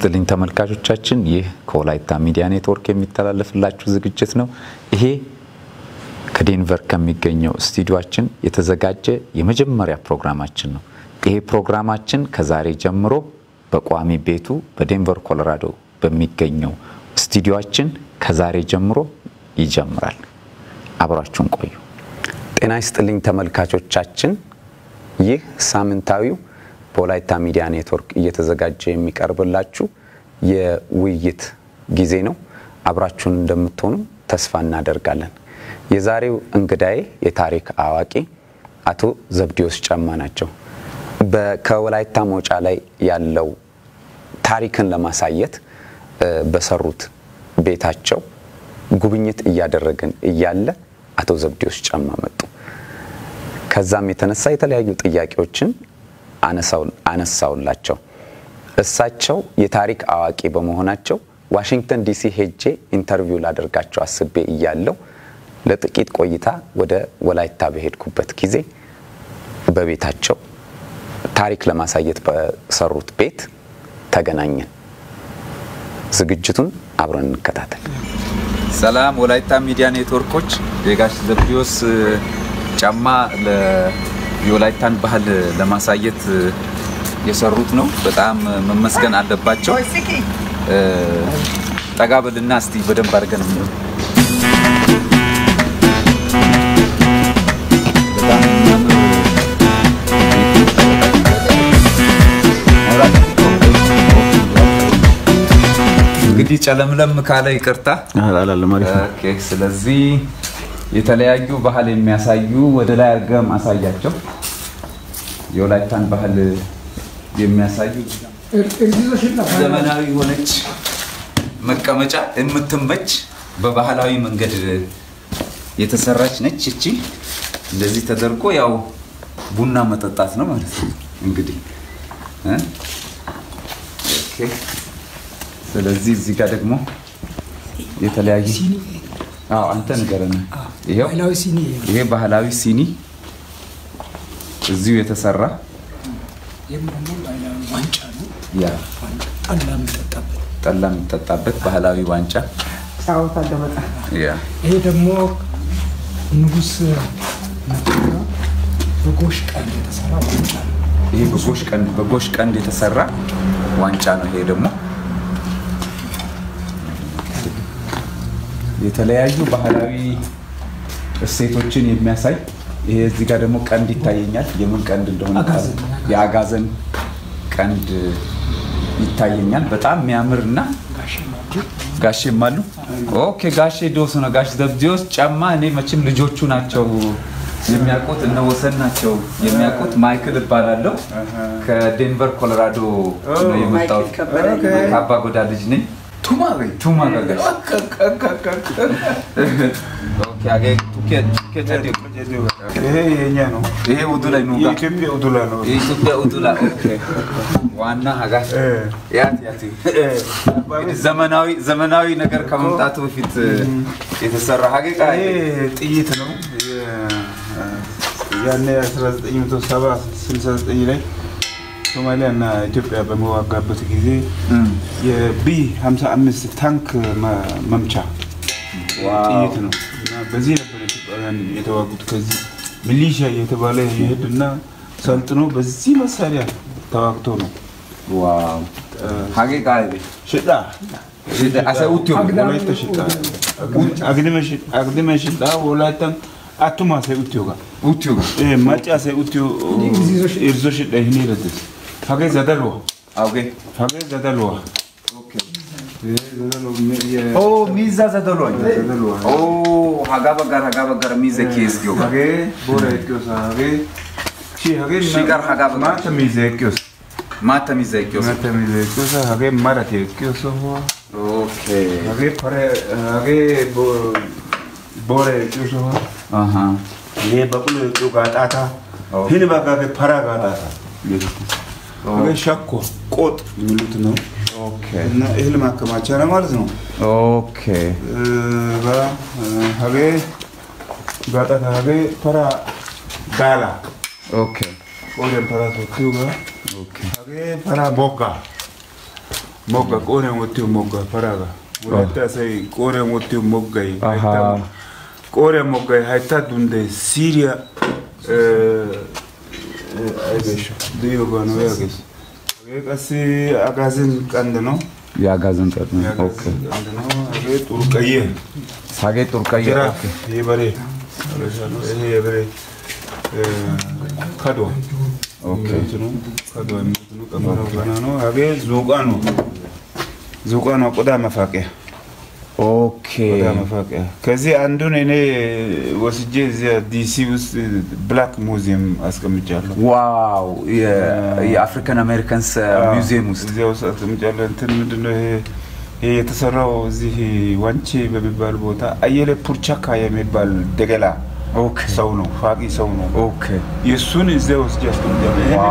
ይስጥልኝ ተመልካቾቻችን ይህ ከወላይታ ሚዲያ ኔትወርክ የሚተላለፍላችሁ ዝግጅት ነው። ይሄ ከዴንቨር ከሚገኘው ስቱዲዮአችን የተዘጋጀ የመጀመሪያ ፕሮግራማችን ነው። ይሄ ፕሮግራማችን ከዛሬ ጀምሮ በቋሚ ቤቱ በዴንቨር ኮሎራዶ በሚገኘው ስቱዲዮአችን ከዛሬ ጀምሮ ይጀምራል። አብራችሁን ቆዩ። ጤና ይስጥልኝ ተመልካቾቻችን ይህ ሳምንታዊው በወላይታ ሚዲያ ኔትወርክ እየተዘጋጀ የሚቀርብላችሁ የውይይት ጊዜ ነው። አብራችሁን እንደምትሆኑ ተስፋ እናደርጋለን። የዛሬው እንግዳዬ የታሪክ አዋቂ አቶ ዘብዲዮስ ጫማ ናቸው። በከወላይታ ሞጫ ላይ ያለው ታሪክን ለማሳየት በሰሩት ቤታቸው ጉብኝት እያደረግን እያለ አቶ ዘብዲዮስ ጫማ መጡ። ከዛም የተነሳ የተለያዩ ጥያቄዎችን አነሳውላቸው። እሳቸው የታሪክ አዋቂ በመሆናቸው ዋሽንግተን ዲሲ ሄጄ ኢንተርቪው ላደርጋቸው አስቤ እያለው ለጥቂት ቆይታ ወደ ወላይታ በሄድኩበት ጊዜ በቤታቸው ታሪክ ለማሳየት በሰሩት ቤት ተገናኘን። ዝግጅቱን አብረን እንከታተል። ሰላም ወላይታ ሚዲያ ኔትወርኮች የጋሽ ዘብዲዮስ ጫማ የወላይታን ባህል ለማሳየት የሰሩት ነው። በጣም መመስገን አለባቸው። ጠጋበልና እስቲ በደንብ አድርገን እንግዲህ ጨለምለም ካለ ይቅርታ ኦኬ። ስለዚህ የተለያዩ ባህል የሚያሳዩ ወደ ላይ አርገም አሳያቸው። የወላይታን ባህል የሚያሳዩ ዘመናዊ ሆነች መቀመጫ የምትመች በባህላዊ መንገድ የተሰራች ነች። እቺ እንደዚህ ተደርጎ ያው ቡና መጠጣት ነው ማለት ነው እንግዲህ ኦኬ። ስለዚህ እዚህ ጋር ደግሞ የተለያዩ አንተ ንገረና ይሄ ባህላዊ ሲኒ እዚሁ የተሰራ ዋንጫ ነው። ያ ጠላ ጠላ የሚጠጣበት ባህላዊ ዋንጫ ሳውታ ደመጣ። ያ ይሄ ደግሞ ንጉስ በጎሽ ቀንድ የተሰራ ዋንጫ ነው። ይሄ በጎሽ ቀንድ የተሰራ ዋንጫ ነው። ይሄ ደግሞ የተለያዩ ባህላዊ እሴቶችን የሚያሳይ ይሄ እዚህ ጋር ደግሞ ቀንድ ይታየኛል። የምን ቀንድ እንደሆነ የአጋዘን ቀንድ ይታየኛል። በጣም የሚያምርና ጋሼም አሉ። ኦኬ ጋሼ ዶስ ነው ጋሽ ዘብዲዮስ ጫማ። እኔ መቼም ልጆቹ ናቸው የሚያውቁት እነ ወሰን ናቸው የሚያውቁት። ማይክል እባላለሁ ከዴንቨር ኮሎራዶ ነው የመጣሁት። ከአባ ጎዳ ልጅ ነኝ። ቱማ ጋጋሽ ኦኬ አገ ቱኬት ይሄ የኛ ነው። ይሄ ውዱላይ ነው። ኢትዮጵያ ውዱላ ነው። ኢትዮጵያ ውዱላ ኦኬ። ዋና አጋሽ ያት ዘመናዊ ነገር ከመምጣቱ በፊት የተሰራ ሀቂቃ ይሄ ጥይት ነው። ያኔ 1969 ላይ ሶማሊያና ኢትዮጵያ በመዋጋበት ጊዜ የቢ55 ታንክ መምቻ ጥይት ነው እና በዚህ ነበር ኢትዮጵያውያን የተዋጉት። ከዚህ ሚሊሻ የተባለ ይሄድና ሰልጥኖ በዚህ መሳሪያ ተዋግቶ ነው። ዋው ሀቂቃ ሽጣ አሰውቲዮ ወላይታ ሽጣ አግድመ ሽጣ ወላይታን አቱማ ሰውቲዮ ጋር ማጫ ሰውቲዮ እርዞ ሽጣ ይሄን ይረዳል። ሀገ ዘደሎ ኦኬ ሚዛ ዘደሎ ሀጋ በጋር ሚዘ ኬስ ጊዮ ሀገ ቦራ ኢትዮሳ ሀገ ሽጋር ሀጋ በጋር ማታ ሚዘ ኪዮስ ሀገ ማራቴ ኪዮስ ኦኬ ሀገ ቦራ ኢትዮሳ ይሄ በቁል ጋጣታ ህን ባጋገ ፓራ ጋጣታ ሀገ ሻኮ ቆጥ የሚሉት ነው። ኦኬ እና እህል ማከማቻ ነው ማለት ነው። ኦኬ ሀገ ጋጣታ ሀገ ፓራ ጋላ ኦኬ ወደ ፓራ ሶቲው ጋ ኦኬ ሀገ ፓራ ቦጋ mogga ቆሬ ወጥቶ mogga paraga ወላይታ ሳይ ቆሬ ወጥቶ mogga ቆሬ mogga hayta dunde Syria አይገሽ ዲዮ ጋኖ ያገሽ ቀሲ አጋዝን ቀንድ ነው የአጋዘን ቀንድ ነው ኦኬ አገ ጡርቀየ ሳጌ ጡርቀየ ኦኬ ይበሬ ይሄ ይበሬ ካዶ ኦኬ ካዶ ነው ቀመራው ገና ነው አገ ዙቃ ነው ቆዳ መፋቂያ ኦኬ ቆዳ መፋቂያ ከዚህ አንዱን እኔ ወስጄ እዚያ ዲሲ ውስጥ ብላክ ሙዚየም አስቀምጫለሁ ዋው የአፍሪካን አሜሪካንስ ሙዚየም ውስጥ እዚያ ውስጥ አስቀምጫለሁ እንትን ምንድነው ይሄ የተሰራው እዚህ ዋንቼ በሚባል ቦታ አየለ ፑርቻካ የሚባል ደገላ ኦኬ ሰው ነው ፋቂ ሰው ነው ኦኬ የሱን እዚያ ውስጥ አስቀምጫለሁ ይሄ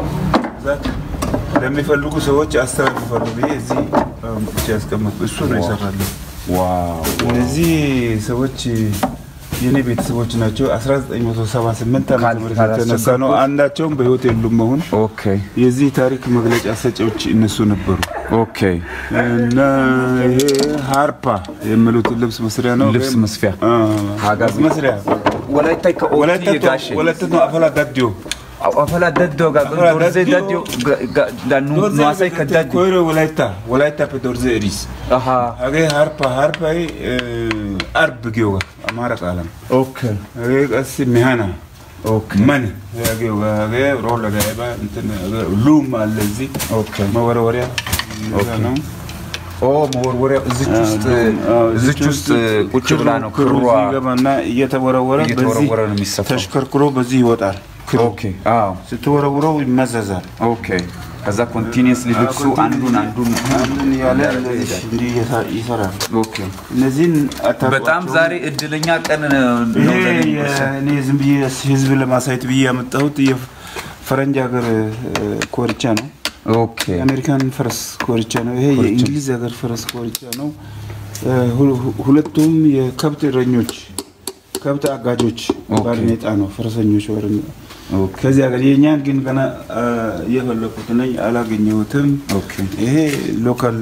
ለሚፈልጉ ሰዎች አስተላልፋለሁ እዚህ ያስቀምጥ እሱ ነው ይሰራል ዋው እነዚህ ሰዎች የኔ ቤተሰቦች ናቸው 1978 ዓመት ተነሳ ነው አንዳቸውም በህይወት የሉም አሁን ኦኬ የዚህ ታሪክ መግለጫ ሰጪዎች እነሱ ነበሩ ኦኬ እና ይሄ ሃርፓ የሚሉት ልብስ መስሪያ ነው ልብስ መስፊያ አጋዝ መስሪያ ወላይታ ከኦቲ ወላይታ ነው አፈላ ዳዲዮ አፈላ ዳዲዮ ጋር ዶርዜ ዳዲዮ ዳኑ ማሳይ ከዳዲ ኮይሮ ወላይታ ዶርዜ ሪስ አሃ አገ ሃርፓ አርብ ጊዮጋ አማራ ቃለም ኦኬ አገ ቀስ ሚሃና ኦኬ ማን ያገው አገ ሮል ጋይባ እንትን ሉም አለዚ ኦኬ መወረወሪያ ነው መወርወሪያ እዚች ውስጥ ቁጭ ብላ ነው ክሯ ይገባና እየተወረወረ ነው የሚሰፋው ተሽከርክሮ በዚህ ይወጣል ኦኬ አዎ ስትወረውረው ይመዘዛል ኦኬ ከዛ ኮንቲኒየስሊ ልብሱ አንዱን ያለ እንዲህ ይሰራል ኦኬ እነዚህን በጣም ዛሬ እድለኛ ቀን ነው እኔ ዝም ብዬ ህዝብ ለማሳየት ብዬ ያመጣሁት የፈረንጅ ሀገር ኮርቻ ነው ኦኬ አሜሪካን ፈረስ ኮርቻ ነው ይሄ የእንግሊዝ ሀገር ፈረስ ኮርቻ ነው ሁለቱም የከብት እረኞች ከብት አጋጆች ባርኔጣ ነው ፈረሰኞች ወርነ ከዚህ ሀገር የኛን ግን ገና የፈለኩት ነኝ አላገኘሁትም ኦኬ ይሄ ሎካል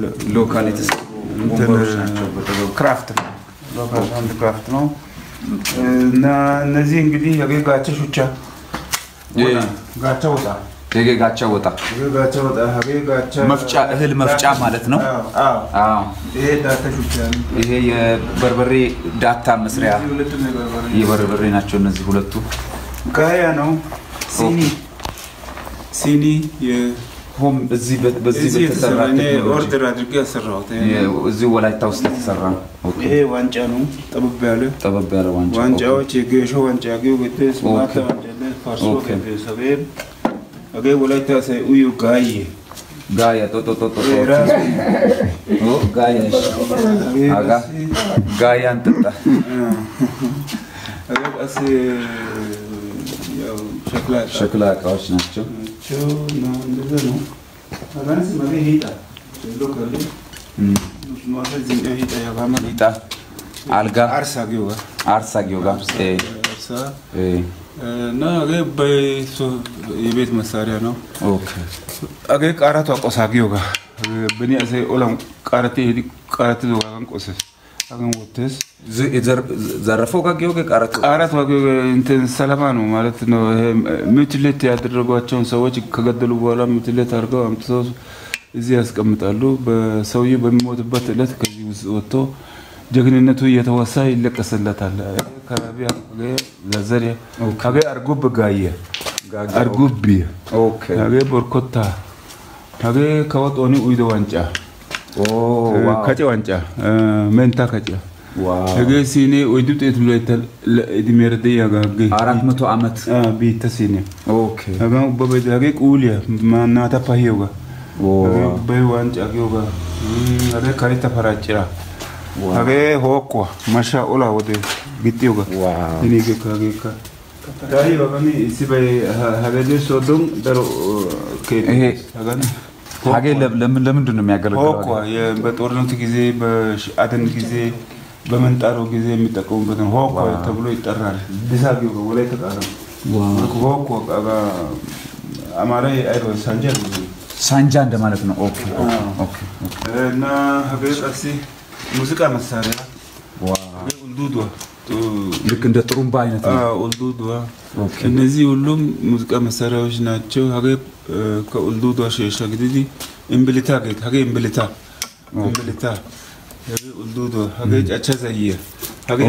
ክራፍት ነው እና እነዚህ እንግዲህ የጋቻ ሹቻ ጋቻ ወጣ መፍጫ እህል መፍጫ ማለት ነው አዎ ይሄ ዳታ ሹቻ ይሄ የበርበሬ ዳታ መስሪያ የበርበሬ ናቸው እነዚህ ሁለቱ ጋያ ነው ሲኒ ሆም በዚህ በተሰራ ኦርደር አድርጌ ያሰራሁት እዚህ ወላይታ ውስጥ ተሰራ ይሄ ዋንጫ ነው ጠበብ ያለ ዋንጫዎች የጌሾ ዋንጫ ያገው በተስ ማታ ዋንጫ ፋርሶ ከሰበብ አገ ወላይታ ሳይ ኡዩ ጋያ ጦ ጋያ አጋ ጋያ እንጠጣ አገ ያው ሸክላ እቃዎች ናቸው እንደዛ ነው አጋንስ ማገ ሄጣ ሎካል ማሰል ዝንቀ ሄጣ ያባማ ሄጣ አልጋ አርሳ ጊዮጋ እና የቤት መሳሪያ ነው ኦኬ አገ ቃራቱ አቆሳጊው ጋር በኔ አሰይ ኦላም ቃራቱ ጋር ቆሰስ አገን ወተስ ዘረፈው ጋር ቃራቱ እንትን ሰለማ ነው ማለት ነው ምትለት ያደረጓቸውን ሰዎች ከገደሉ በኋላ ምትለት አድርገው አምጥተው እዚህ ያስቀምጣሉ በሰውዬው በሚሞትበት ዕለት ከዚህ ወጥቶ ጀግንነቱ እየተወሳ ይለቀስለታል ከራቢያ ለዘሪያ ካገ አርጉብ ጋየ አርጉብ ኦኬ ካገ ቦርኮታ ካገ ከወጦኒ ኡይዶ ዋንጫ ከጨ ዋንጫ መንታ ከጨ ካገ ሲኔ ኡይዱ ጤት ብለይተል ለእድሜርደ ያጋገ 400 ዓመት ቢተ ሲኔ ኦኬ ካገ በበደ ካገ ቁሊያ ማናታ ፓሂዮጋ በዋንጫ ጊዮጋ ካገ ካሪታ ፈራጭራ ካገ ሆኮ ማሻ ኦላ ወደ ቢቲዮጋ እኔ ካገ ታሪ ባባኒ ሲባይ ሀገደ ሶዶም ደሮ ይሄ ሀገ ለምንድን ነው የሚያገለግለው ሆኮ በጦርነት ጊዜ በአደን ጊዜ በመንጣሮ ጊዜ የሚጠቀሙበት ነው ሆኮ ተብሎ ይጠራል ዲሳቢው ወላይ ተቃራ ሆኮ አጋ አማራ አይሮ ሳንጀር ሳንጃ እንደማለት ነው ኦኬ ኦኬ እና ሀገር አሲ ሙዚቃ መሳሪያ ኡልዱዱ ልክ እንደ ጥሩምባ አይነት ነው ኡልዱዱ እነዚህ ሁሉም ሙዚቃ መሳሪያዎች ናቸው ሀገር ከኡልዱዱ ሸሻ ግዲዲ እምብልታ ሀገር እምብልታ ኡልዱዱ ሀገር ጫቻዛየ ሀገር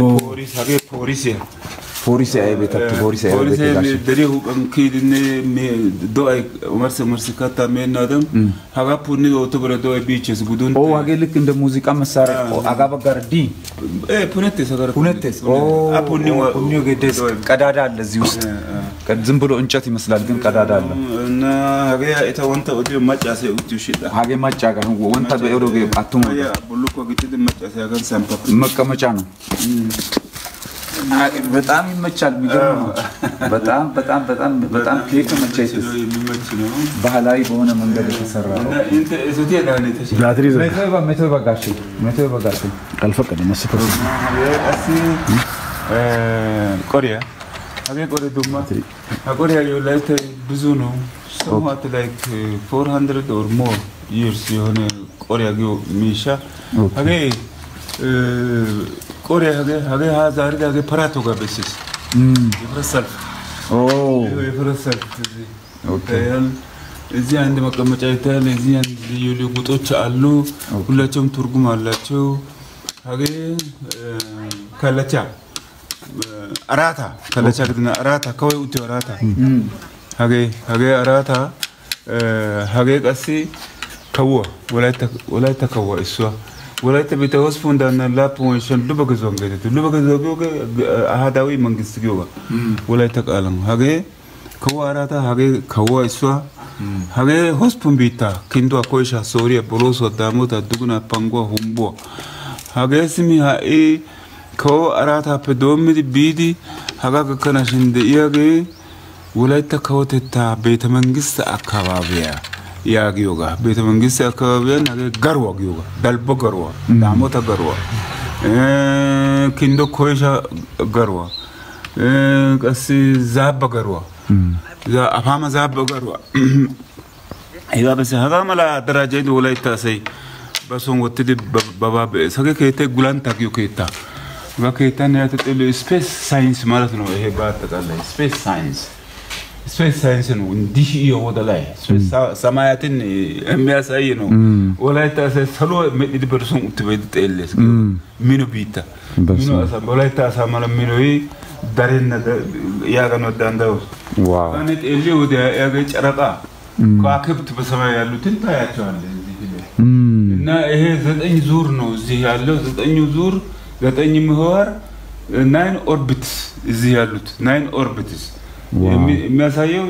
ፖሊስ አይቤታቱ ፖሊስ አይቤታቱ ደሪሁ በምኪድነ ዶአይ መርስ ካታ መናደም ሀጋፑኒ ኦቶብረ ዶአይ ቢችስ ጉዱን ሀገር ልክ እንደ ሙዚቃ መሳሪያ አጋባ ጋር ዲ ፑነቴስ ፑኒ ገደስ ቀዳዳ አለ እዚህ ውስጥ ዝም ብሎ እንጨት ይመስላል ግን ቀዳዳ አለ እና ሀገር የተወንተ ወዲ ማጫሰ ውጭ ሽዳ ሀገር ማጫ ጋር ወንታ በኤሮጌ አቱሞ ብሉኮ ግጭት ማጫሰ ያገን ሰምፓ መቀመጫ ነው በጣም ይመቻል የሚገርም ነው በጣም ከየት መቻይት ባህላዊ በሆነ መንገድ የተሰራ ነው እንት እዚህ ያለ ባትሪ ሜትር በጋሽ ካልፈቀደ መስፈር ኮሪያ ሀገር ኮሪያ ዱማ ኮሪያ የላይት ብዙ ነው somewhat like 400 or more years የሆነ ኮሪያ ሚሻ ሀገር ኮሪያ ሀገር ዛሬ ሀገር ፓራቶ ጋር በስስ ይፈረሳል ይፈረሳል እዚህ አንድ መቀመጫ ይታያል እዚህ አንድ ልዩ ጉጦች አሉ ሁላቸውም ትርጉም አላቸው ሀገር ከለቻ አራታ ከለቻ ግድና አራታ ከወይ ውት አራታ ሀገር አራታ ሀገር ቀሲ ከወ ወላይታ ከወ እሷ ወላይታ ቤተወስፉ እንዳና ላፖንሽን ሉበገዞን ገደቱ ሉበገዞ አሃዳዊ መንግስት ቢወጋ ወላይታ ቃለም ሀገር ከወ አራታ ሀገር ከወ እሷ ሀገር ሆስፑን ቢታ ኪንዶ አኮይሻ ሶሪያ ቦሎሶ ዳሞታ ዱጉና ፓንጓ ሁምቦ ሀገር ስሚ ሃኢ ከወ አራታ ፐዶምዲ ቢዲ ሀጋጋ ከናሽንደ ያገ ወላይታ ከወተታ ቤተ መንግስት አካባቢያ ያጊዮጋ ቤተ መንግስት አካባቢያ ነገር ጋርዋ ጊዮጋ ዳልቦ ጋርዋ ዳሞታ ጋርዋ ኪንዶ ኮይሻ ጋርዋ ቀስ ዛባ ጋርዋ አፋማ ዛባ ጋርዋ ይጋ በሰ ሀጋማላ ደረጃ ወላይታ ሰይ በሶን ወትድ ባባ ሰገ ከተ ጉላንታ ጊዮ ከታ ወከታን ያተጠለ ስፔስ ሳይንስ ማለት ነው ይሄ ባጠቃላይ ስፔስ ሳይንስ ነው እንዲህ ይወደ ላይ ሰማያትን የሚያሳይ ነው ወላይታ ሰሎ መድድ በርሶን ውትበድ ጠለስ ሚኑ ቢታ ሚኑ ወላይታ ሰማለ ሚኑ ዳሬና ያጋኖ ዳንዳው ዋው አነት እሊ ወደ ያገ ጨረቃ ከዋክብት በሰማይ ያሉትን ታያቸዋል እና ይሄ 9 ዙር ነው እዚህ ያለው 9 ዙር 9 ምህዋር 9 ኦርቢትስ እዚህ ያሉት 9 ኦርቢትስ የሚያሳየው